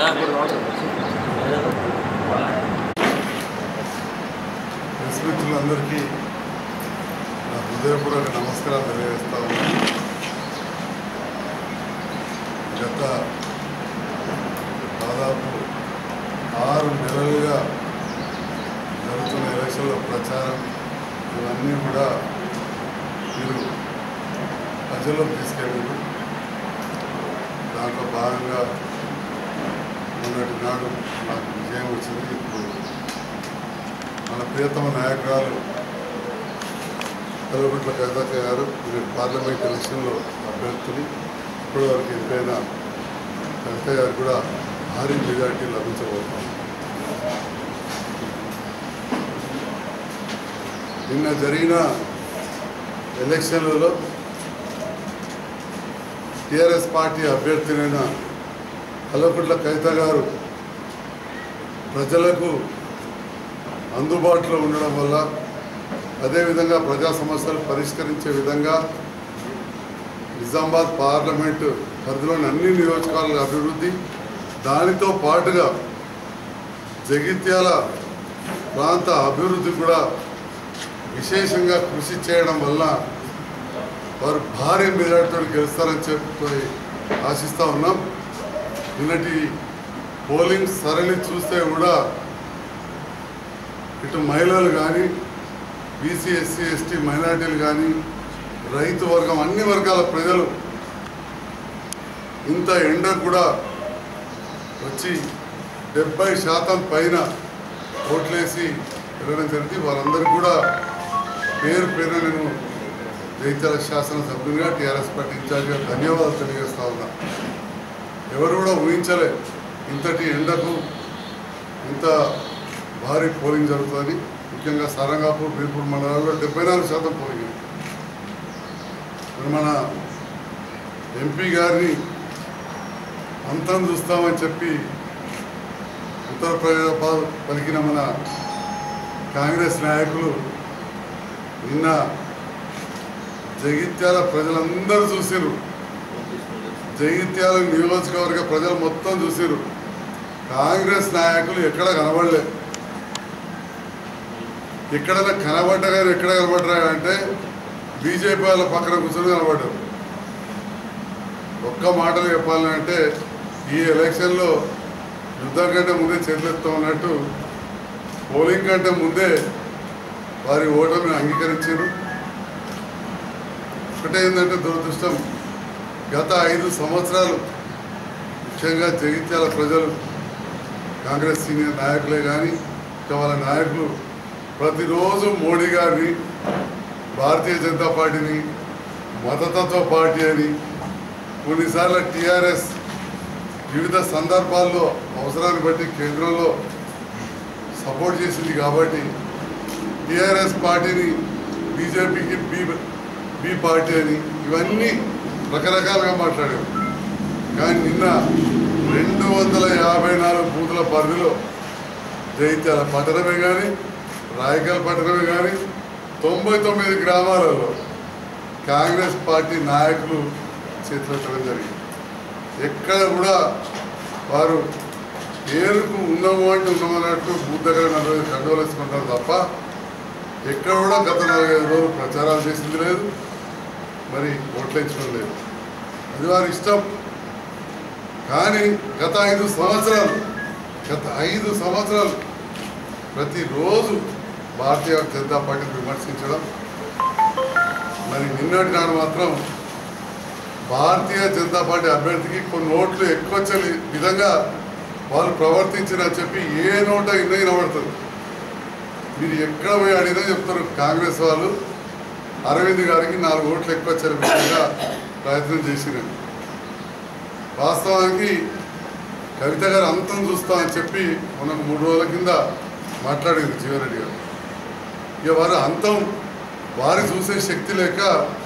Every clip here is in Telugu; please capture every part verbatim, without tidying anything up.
మిత్రులందరికీ నా హృదయపూర్వక నమస్కారాలు తెలియజేస్తా ఉన్నాను. గత దాదాపు ఆరు నెలలుగా జరుగుతున్న ఎలక్షన్ల ప్రచారం ఇవన్నీ కూడా మీరు ప్రజల్లోకి తీసుకెళ్ళారు. దాంట్లో భాగంగా మొన్నటి నాడు నాకు విజయం వచ్చింది. ఇప్పుడు మన ప్రియతమ నాయకురాలు కల్వకుంట్ల కవిత గారు మీరు పార్లమెంట్ ఎలక్షన్లో అభ్యర్థులు ఇప్పటి వరకు ఎంపైన కవిత గారు కూడా భారీ మెజార్టీ లభించబోతాం. నిన్న జరిగిన ఎలక్షన్లలో టీఆర్ఎస్ పార్టీ అభ్యర్థులైన కల్వకుంట్ల కవిత గారు ప్రజలకు అందుబాటులో ఉండడం వల్ల, అదేవిధంగా ప్రజా సమస్యలు పరిష్కరించే విధంగా నిజామాబాద్ పార్లమెంటు పరిధిలోని అన్ని నియోజకవర్గాల అభివృద్ధి, దానితో పాటుగా జగిత్యాల ప్రాంత అభివృద్ధి కూడా విశేషంగా కృషి చేయడం వల్ల వారు భారీ మెజార్టీతో గెలుస్తారని చెప్పి ఆశిస్తూ ఉన్నాం. నిన్నటి పోలింగ్ సరళి చూస్తే కూడా ఇటు మహిళలు కానీ, బీసీ ఎస్సీ ఎస్టీ మైనార్టీలు కానీ, రైతు వర్గం అన్ని వర్గాల ప్రజలు ఇంత ఎండ కూడా వచ్చి డెబ్బై శాతం పైన ఓట్లేసి వెళ్ళడం జరిగింది. వారందరికీ కూడా పేరు పేరున నేను జగిత్యాల శాసనసభ్యునిగా టీఆర్ఎస్ పార్టీ ఇన్ఛార్జిగా ధన్యవాదాలు తెలియజేస్తా ఉన్నా. ఎవరు కూడా ఊహించలే ఇంతటి ఎండకు ఇంత భారీ పోలింగ్ జరుగుతుంది. ముఖ్యంగా సారంగాపూర్, బీర్పూర్ మండలాల్లో డెబ్బై నాలుగు శాతం పోలింగ్. మన ఎంపీ గారిని అంతం చూస్తామని చెప్పి ఉత్తరప్రదేశ్ పలికిన మన కాంగ్రెస్ నాయకులు నిన్న జగిత్యాల ప్రజలందరూ చూసిరు. జగిత్యాల నియోజకవర్గ ప్రజలు మొత్తం చూసిరు. కాంగ్రెస్ నాయకులు ఎక్కడ కనబడలే. ఎక్కడైనా కనబడ్డా కానీ ఎక్కడ కనబడ్డారా అంటే బీజేపీ వాళ్ళ పక్కన కూర్చొని కనబడ్డారు. ఒక్క మాటలు చెప్పాలంటే ఈ ఎలక్షన్లో యుద్ధం కంటే ముందే చేతులెత్తా ఉన్నట్టు పోలింగ్ కంటే ముందే వారి ఓటమిని అంగీకరించారు. ఒకటే ఏంటంటే దురదృష్టం, గత ఐదు సంవత్సరాలు ముఖ్యంగా జగిత్యాల ప్రజలు కాంగ్రెస్ సీనియర్ నాయకులే కానీ ఇంకా వాళ్ళ నాయకులు ప్రతిరోజు మోడీ గారిని, భారతీయ జనతా పార్టీని మతతత్వ పార్టీ అని, కొన్నిసార్లు టీఆర్ఎస్ వివిధ సందర్భాల్లో అవసరాన్ని బట్టి కేంద్రంలో సపోర్ట్ చేసింది కాబట్టి టీఆర్ఎస్ పార్టీని బీజేపీకి బీ బీ పార్టీ అని ఇవన్నీ రకరకాలుగా మాట్లాడారు. కానీ నిన్న రెండు వందల యాభై నాలుగు బూతుల పరిధిలో జగిత్యాల పట్టణమే కానీ, రాయకల్ పట్టణమే కానీ, తొంభై తొమ్మిది గ్రామాలలో కాంగ్రెస్ పార్టీ నాయకులు చేతులెత్తడం జరిగింది. ఎక్కడ కూడా వారు పేరుకు ఉన్నాము అంటే ఉన్నామన్నట్టు బూత్ దగ్గర నలభై కండోలు వేసుకుంటారు తప్ప ఎక్కడ కూడా గత నలభై రోజులు ప్రచారాలు చేసింది లేదు, మరి ఓట్లేయించడం లేదు. అది వారి ఇష్టం. కానీ గత ఐదు సంవత్సరాలు గత ఐదు సంవత్సరాలు ప్రతిరోజు భారతీయ జనతా పార్టీని విమర్శించడం, మరి నిన్నటి నాడు మాత్రం భారతీయ జనతా పార్టీ అభ్యర్థికి కొన్ని ఓట్లు ఎక్కువ వచ్చే విధంగా వాళ్ళు ప్రవర్తించినని చెప్పి ఏ నోట ఇన్న వినబడుతుంది. మీరు ఎక్కడ పోయి అడిగినా చెప్తారు కాంగ్రెస్ వాళ్ళు అరవింద్ గారికి నాలుగు ఓట్లు ఎక్కువ వచ్చే విధంగా ప్రయత్నం చేసినారు. వాస్తవానికి కవిత గారు అంతం చూస్తామని చెప్పి మనకు మూడు రోజుల కింద మాట్లాడింది జీవన్రెడ్డి గారు. ఇక వారు అంతం వారి చూసే శక్తి లేక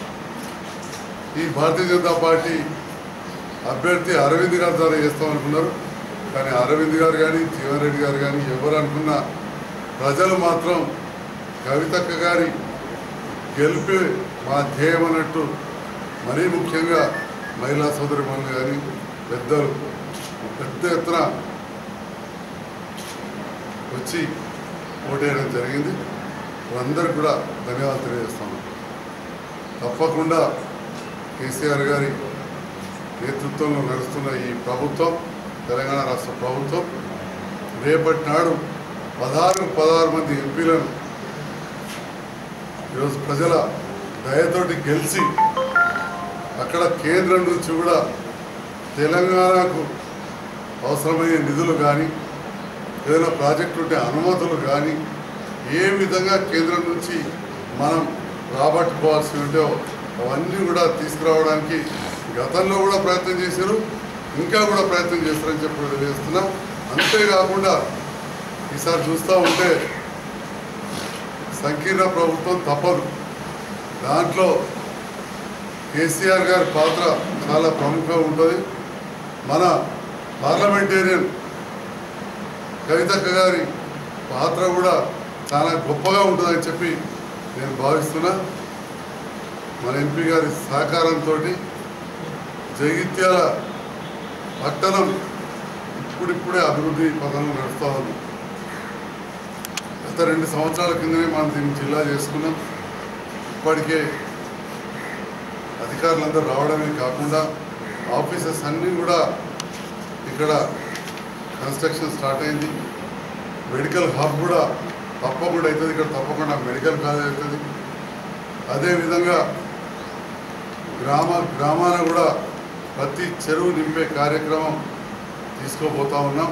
ఈ భారతీయ జనతా పార్టీ అభ్యర్థి అరవింద్ గారి ద్వారా చేస్తామనుకున్నారు. కానీ అరవింద్ గారు కానీ జీవన్రెడ్డి గారు కానీ ఎవరు అనుకున్నా ప్రజలు మాత్రం కవితక్క గారి గెలిపే మా ధ్యేయం అన్నట్టు, మరీ ముఖ్యంగా మహిళా సోదరిమణులు కానీ పెద్దలు పెద్ద ఎత్తున వచ్చి ఓటేయడం జరిగింది. అందరికి కూడా ధన్యవాదాలు తెలియజేస్తాను. తప్పకుండా కేసీఆర్ గారి నేతృత్వంలో నడుస్తున్న ఈ ప్రభుత్వం, తెలంగాణ రాష్ట్ర ప్రభుత్వం రేపటి నాడు పదహారు పదహారు మంది ఎంపీలను ఈరోజు ప్రజల దయతోటి గెలిచి అక్కడ కేంద్రం నుంచి కూడా తెలంగాణకు అవసరమయ్యే నిధులు కానీ ఏదైనా ప్రాజెక్టు ఉంటే అనుమతులు కానీ ఏ విధంగా కేంద్రం నుంచి మనం రాబట్టుకోవాల్సి ఉంటే అవన్నీ కూడా తీసుకురావడానికి గతంలో కూడా ప్రయత్నం చేశారు, ఇంకా కూడా ప్రయత్నం చేస్తారని చెప్పి తెలియజేస్తున్నాం. అంతేకాకుండా ఈసారి చూస్తూ ఉంటే సంకీర్ణ ప్రభుత్వం తప్పదు. దాంట్లో కేసీఆర్ గారి పాత్ర చాలా ప్రముఖంగా ఉంటుంది. మన పార్లమెంటేరియన్ కవితక్క గారి పాత్ర కూడా చాలా గొప్పగా ఉంటుందని చెప్పి నేను భావిస్తున్నా. మన ఎంపీ గారి సహకారంతో జగిత్యాల పట్టణం ఇప్పుడిప్పుడే అభివృద్ధి పథంలో నడుస్తూ ఉంది. గత రెండు సంవత్సరాల కిందనే మనం దీన్ని జిల్లా చేసుకున్నాం. ఇప్పటికే అధికారులందరూ రావడమే కాకుండా ఆఫీసెస్ అన్నీ కూడా ఇక్కడ కన్స్ట్రక్షన్ స్టార్ట్ అయింది. మెడికల్ హబ్ కూడా తప్పకుండా అవుతుంది. ఇక్కడ తప్పకుండా మెడికల్ కాలేజ్ అవుతుంది. అదేవిధంగా గ్రామ గ్రామాన కూడా ప్రతి చెరువు నింపే కార్యక్రమం తీసుకోబోతా ఉన్నాం.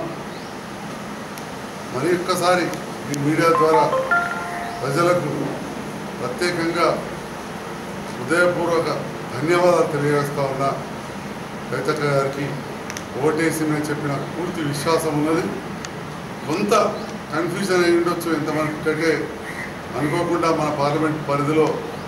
మరి ఒక్కసారి ఈ మీడియా ద్వారా ప్రజలకు ప్రత్యేకంగా హృదయపూర్వక ధన్యవాదాలు తెలియజేస్తా ఉన్నా. కవితక్క గారికి ఓటేసి నేను చెప్పిన పూర్తి విశ్వాసం ఉన్నది. కొంత కన్ఫ్యూజన్ అయి ఉండొచ్చు ఎంతమందికంటే అనుకోకుండా మన పార్లమెంట్ పరిధిలో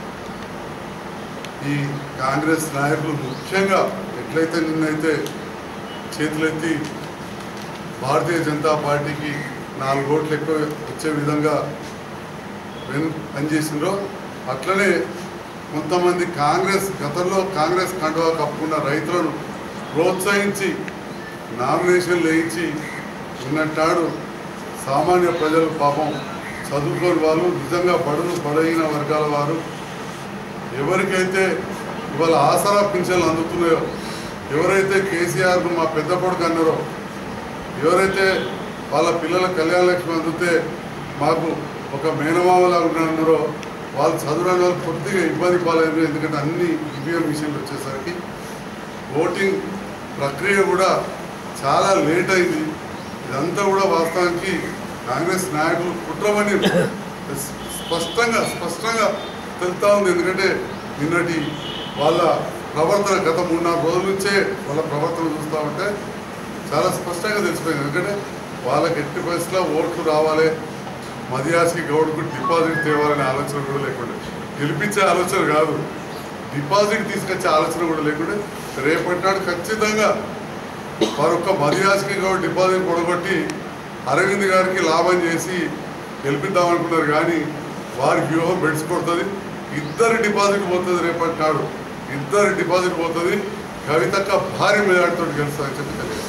ఈ కాంగ్రెస్ నాయకులు ముఖ్యంగా ఎట్లయితే నిన్నైతే చేతులెత్తి భారతీయ జనతా పార్టీకి నాలుగు ఓట్లు ఎక్కువ వచ్చే విధంగా పనిచేసిండ్రో అట్లనే కొంతమంది కాంగ్రెస్ గతంలో కాంగ్రెస్ కండువా కప్పుకున్న రైతులను ప్రోత్సహించి నామినేషన్లు వేయించి ఉన్నట్టాడు సామాన్య ప్రజలు పాపం చదువుకోని వాళ్ళు నిజంగా బడులు బలహీన వర్గాల వారు ఎవరికైతే ఇవాళ ఆసరా పింఛన్లు అందుతున్నాయో, ఎవరైతే కేసీఆర్ను మా పెద్ద కొడుకు అన్నారో, ఎవరైతే వాళ్ళ పిల్లల కళ్యాణ లక్ష్మి అందుతే మాకు ఒక మేనమామలా ఉన్నారో వాళ్ళు చదువురాని వాళ్ళు కొద్దిగా ఇబ్బంది పాలైన. ఎందుకంటే అన్ని ఈవీఎం మిషన్లు వచ్చేసరికి ఓటింగ్ ప్రక్రియ కూడా చాలా లేట్ అయింది. ఇదంతా కూడా వాస్తవానికి కాంగ్రెస్ నాయకులు కుట్రమని స్పష్టంగా స్పష్టంగా తెలుస్తూ ఉంది. ఎందుకంటే నిన్నటి వాళ్ళ ప్రవర్తన గత మూడు నాలుగు రోజుల నుంచే వాళ్ళ ప్రవర్తన చూస్తూ ఉంటే చాలా స్పష్టంగా తెలిసిపోయింది. ఎందుకంటే వాళ్ళకి ఎట్టి పరిస్థితిలో ఓట్లు రావాలి, మదియాస్కి గౌడ్కు డిపాజిట్ తేవాలనే ఆలోచన కూడా లేకుండా, గెలిపించే ఆలోచన కాదు, డిపాజిట్ తీసుకొచ్చే ఆలోచన కూడా లేకుండా రేపటి నాడు ఖచ్చితంగా మరొక మదియాస్కి గౌడ్ డిపాజిట్ పొడగొట్టి అరవింద్ గారికి లాభం చేసి గెలిపిద్దామనుకున్నారు. కానీ వారి వ్యూహం బెడ్స్ కొడుతుంది. ఇద్దరు డిపాజిట్ పోతుంది. రేపటి నాడు ఇద్దరు డిపాజిట్ పోతుంది. కవితక్క భారీ మెజార్టీతో గెలుస్తుందని చెప్పి తెలియజేస్తాం.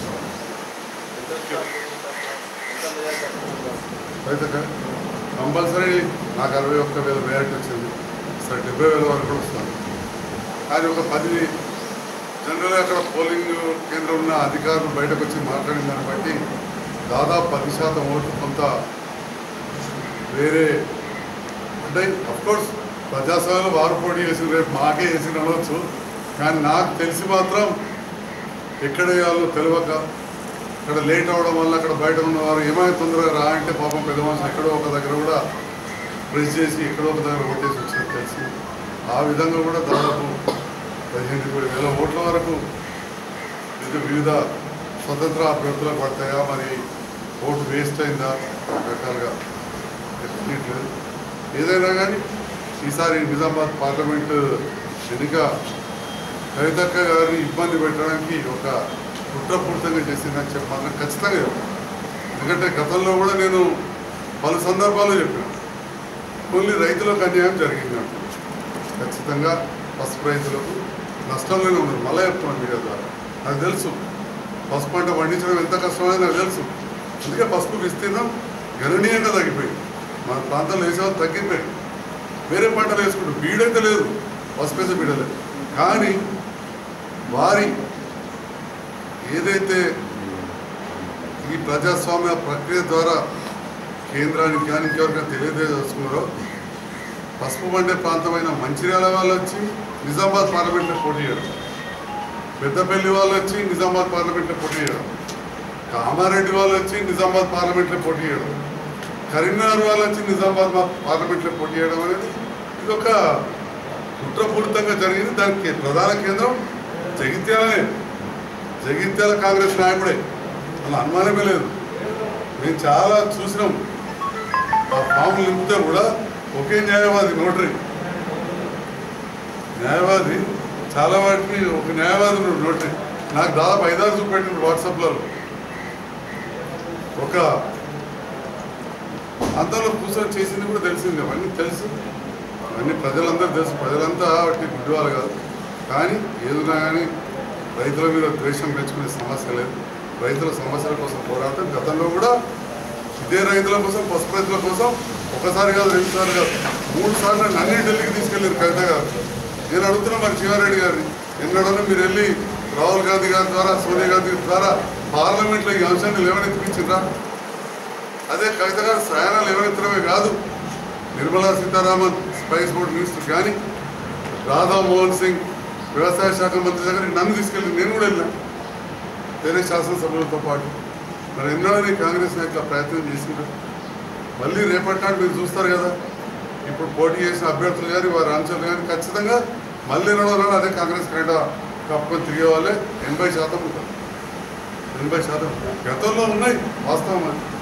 కవితక్క కంపల్సరీ నాకు అరవై ఒక్క వేల మెజార్టీ వచ్చింది. సరే డెబ్బై వేల వరకు కూడా వస్తాను. కానీ ఒక పది జనరల్గా అక్కడ పోలింగ్ కేంద్రం ఉన్న అధికారులు బయటకు వచ్చి మాట్లాడిన దాన్ని బట్టి దాదాపు పది శాతం ఓట్లు కొంత వేరే అంటే అఫ్కోర్స్ ప్రజాస్వామ్యంలో వారు పోటీ చేసిన రేపు మాకే వేసిన అనవచ్చు. కానీ నాకు తెలిసి మాత్రం ఎక్కడ వేయాలో తెలియక అక్కడ లేట్ అవ్వడం వల్ల అక్కడ బయట ఉన్నవారు ఏమైనా తొందరగా రా అంటే పాపం పెద్ద మనుషులు ఎక్కడో ఒక దగ్గర కూడా ప్రెస్ చేసి ఎక్కడో ఒక దగ్గర ఓటేసి వచ్చినట్టు తెలిసి ఆ విధంగా కూడా దాదాపు పదిహేను ఇరవై వేల ఓట్ల వరకు ఇది వివిధ స్వతంత్ర అభ్యర్థులకు పడతాయా, మరి ఓటు వేస్ట్ అయిందా రకాలుగా తెలియట్లేదు. ఏదైనా కానీ ఈసారి నిజామాబాద్ పార్లమెంటు ఎన్నిక కవితక్క గారిని ఇబ్బంది పెట్టడానికి ఒక కుట్రపూర్తంగా చేసిందని చెప్పి మాత్రం ఖచ్చితంగా చెప్పాను. ఎందుకంటే గతంలో కూడా నేను పలు సందర్భాల్లో చెప్పాను కొన్ని రైతులకు అన్యాయం జరిగింది అంటే ఖచ్చితంగా పసుపు రైతులకు నష్టంలోనే ఉన్నారు. మళ్ళీ చెప్తున్నాను మీడియా ద్వారా. నాకు తెలుసు పసుపు పంట పండించడం ఎంత కష్టమనేది నాకు తెలుసు. అందుకే పసుపు విస్తీర్ణం గణనీయంగా తగ్గిపోయింది. మన ప్రాంతంలో వేసేవాళ్ళు తగ్గిపోయింది. వేరే పంటలు వేసుకుంటారు. బీడైతే లేదు, పసుపేసే బీడ లేదు. కానీ వారి ఏదైతే ఈ ప్రజాస్వామ్య ప్రక్రియ ద్వారా కేంద్రానికి కానీ ఇంకెవరికైనా తెలియజేసుకున్నారో, పసుపు పండే ప్రాంతమైన మంచిర్యాల వాళ్ళు వచ్చి నిజామాబాద్ పార్లమెంట్లో పోటీ చేయడం, పెద్దపల్లి వాళ్ళు వచ్చి నిజామాబాద్ పార్లమెంట్లో పోటీ చేయడం, కామారెడ్డి వాళ్ళు వచ్చి నిజామాబాద్ పార్లమెంట్లో పోటీ చేయడం, కరీంనగర్ వాళ్ళు వచ్చి నిజామాబాద్ పార్లమెంట్లో పోటీ చేయడం అనేది ఇది ఒక కుట్రపూరితంగా జరిగింది. దానికి ప్రధాన కేంద్రం జగిత్యాలనే. జగిత్యాల కాంగ్రెస్ నాయకుడే, అలా అనుమానమే లేదు. మేము చాలా చూసినాం. ఆ ఫామ్లు నింపితే కూడా ఒకే న్యాయవాది నోటరీ న్యాయవాది చాలా వాటికి ఒక న్యాయవాది నోటరీ. నాకు దాదాపు ఐదారు చూపెట్టింది వాట్సాప్లో. ఒక అంతలో కూర్చొని చేసింది కూడా తెలిసింది. అవన్నీ తెలుసు, అవన్నీ ప్రజలందరూ తెలుసు. ప్రజలంతా వాటి గుడ్డివాళ్ళు కాదు. కానీ ఏదైనా కానీ రైతుల మీద ద్వేషం పెంచుకునే సమస్య లేదు. రైతుల సమస్యల కోసం పోరాటం గతంలో కూడా ఇదే రైతుల కోసం, పసుపు రైతుల కోసం ఒకసారి కాదు, రెండు సార్లు కాదు, మూడు సార్లు నన్ను ఢిల్లీకి తీసుకెళ్ళారు కవిత గారు. నేను అడుగుతున్నా మరి శివారెడ్డి గారిని, ఎన్నడన్నా మీరు వెళ్ళి రాహుల్ గాంధీ గారి ద్వారా, సోనియా గాంధీ ద్వారా పార్లమెంట్లో ఈ అంశాన్ని లేవనెత్తిపించిండ్రా? అదే కవిత గారు ప్రయాణాలు లేవనెత్తడమే కాదు, Nirmala Sitharaman spice board minister కానీ, రాధామోహన్ సింగ్ వ్యవసాయ శాఖ మంత్రి దగ్గర నన్ను తీసుకెళ్ళి నేను కూడా వెళ్ళాను, వేరే శాసనసభ్యులతో పాటు. మరి ఎన్నో కాంగ్రెస్ నాయకులు ప్రయత్నం చేసిండ్రు. మళ్ళీ రేపటి నాడు మీరు చూస్తారు కదా, ఇప్పుడు పోటీ చేసిన అభ్యర్థులు కానీ వారి అంశాలు కానీ ఖచ్చితంగా మళ్ళీ ఎన్నడో నాడు అదే కాంగ్రెస్ క్రీడ కప్పుకొని తిరిగే వాళ్ళే ఎనభై శాతం ఉంటారు. ఎనభై శాతం గతంలో ఉన్నాయి వాస్తవం.